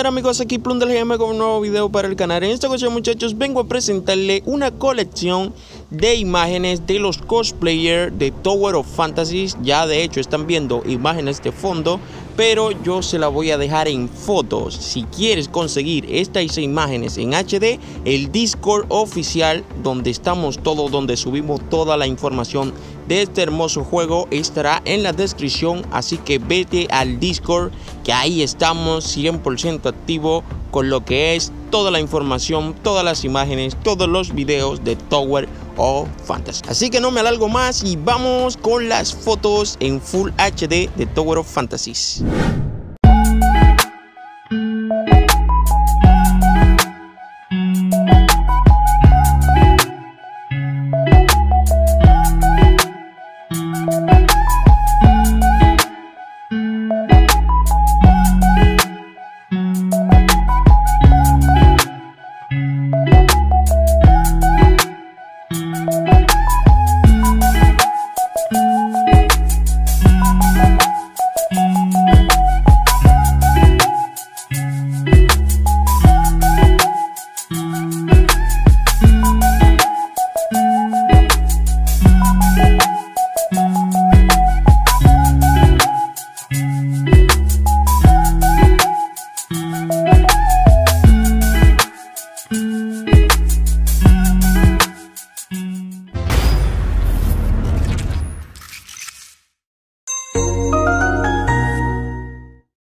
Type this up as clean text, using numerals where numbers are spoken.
tal amigos? Aquí Plum del GM con un nuevo video para el canal. En esta ocasión, muchachos, vengo a presentarle una colección de imágenes de los cosplayers de Tower of Fantasy. Ya de hecho están viendo imágenes de fondo, pero yo se la voy a dejar en fotos. Si quieres conseguir estas imágenes en HD, el Discord oficial donde estamos todos, donde subimos toda la información de este hermoso juego, estará en la descripción, así que vete al Discord, que ahí estamos 100% activo con lo que es toda la información, todas las imágenes, todos los videos de Tower of Fantasy. Así que no me alargo más y vamos con las fotos en Full HD de Tower of Fantasy.